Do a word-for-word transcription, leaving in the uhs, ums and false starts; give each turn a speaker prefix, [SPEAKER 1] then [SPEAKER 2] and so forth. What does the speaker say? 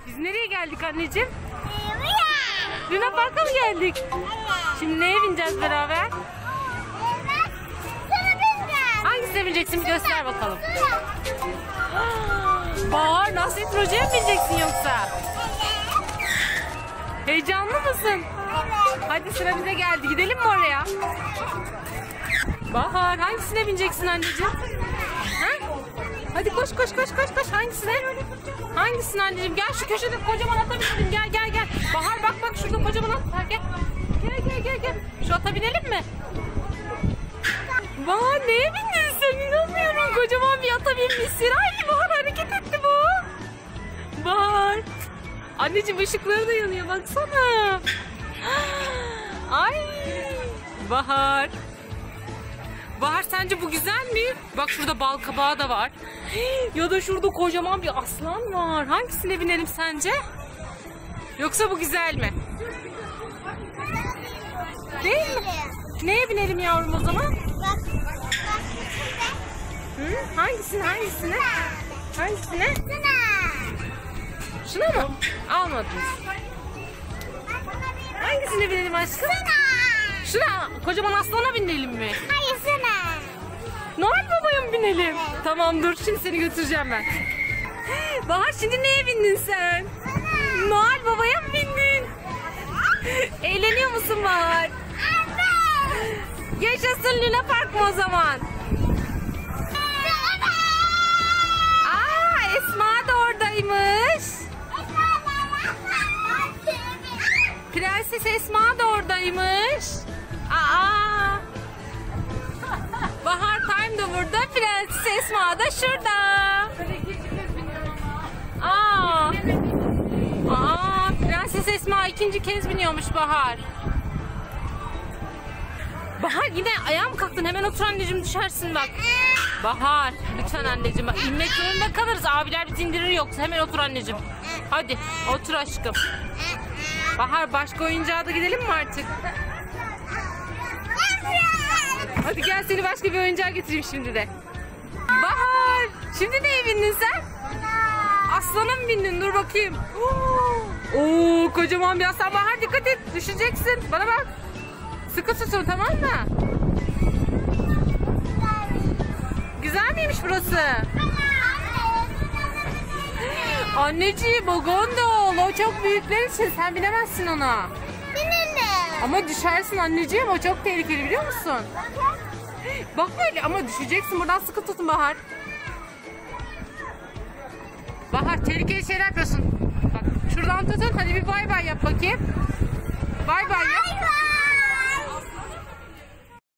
[SPEAKER 1] Biz nereye geldik anneciğim? Luna Park'a mı geldik? Şimdi neye bineceğiz beraber? Hangisine bineceksin bir göster bakalım. Bahar, Nasrettin Hoca'ya mı bineceksin yoksa? Heyecanlı mısın? Hadi sıra bize geldi. Gidelim mi oraya? Bahar, hangisine bineceksin anneciğim? Ha? Hadi koş koş koş koş koş. Hangisine? Hangisine anneciğim? Gel şu köşede kocaman ata binelim. Gel gel gel. Bahar bak bak şurada kocaman at var. Gel. Gel gel gel gel. Şu ata binelim mi? Bahar neye bindin sen? İnanmıyorum. Kocaman bir ata binmişsin. Ay Bahar hareket etti bu. Bahar. Anneciğim ışıkları da yanıyor baksana. Ay. Bahar. Bahar sence bu güzel mi? Bak şurada bal kabağı da var. Ya da şurada kocaman bir aslan var. Hangisine binelim sence? Yoksa bu güzel mi? Değil mi? Neye binelim yavrum o zaman? Hı? Hangisine hangisine? Hangisine? Şuna mı? Almadınız. Hangisine binelim aşkım? Şuna. Kocaman aslana binelim mi?
[SPEAKER 2] Hayır sana.
[SPEAKER 1] Noel Baba'ya mı binelim? Tamam dur şimdi seni götüreceğim ben. Bahar şimdi neye bindin sen? Sana. Noel Baba'ya mı bindin? Eğleniyor musun Bahar?
[SPEAKER 2] Evet.
[SPEAKER 1] Yaşasın Luna Park mı o zaman? Aa Esma da oradaymış. Prenses Esma da oradaymış. Aa. Bahar Time da burada, Prenses Esma da şurada. Aa. Aa, Prenses Esma ikinci kez biniyormuş Bahar. Bahar yine ayağa mı kalktın? Hemen otur anneciğim, düşersin bak. Bahar lütfen anneciğim, bak inmek zorunda kalırız. Abiler bizi indirir yoksa. Hemen otur anneciğim. Hadi otur aşkım. Bahar başka oyuncağa da gidelim mi artık? Hadi gel seni başka bir oyuncağa getireyim şimdi de. Bahar şimdi neye bindin sen? Aslana mı bindin? Dur bakayım. Oo, kocaman bir aslan. Bahar dikkat et, düşeceksin. Bana bak. Sıkı tutun, tamam mı? Güzel miymiş burası? Anneciğim o gondol. O çok büyükler için. Sen binemezsin ona.
[SPEAKER 2] Binelim.
[SPEAKER 1] Ama düşersin anneciğim. O çok tehlikeli biliyor musun? Bak böyle ama düşeceksin. Buradan sıkı tutun Bahar. Bahar tehlikeli şeyler yapıyorsun. Bak şuradan tutun. Hadi bir bay bay yap bakayım. Bay bay yap.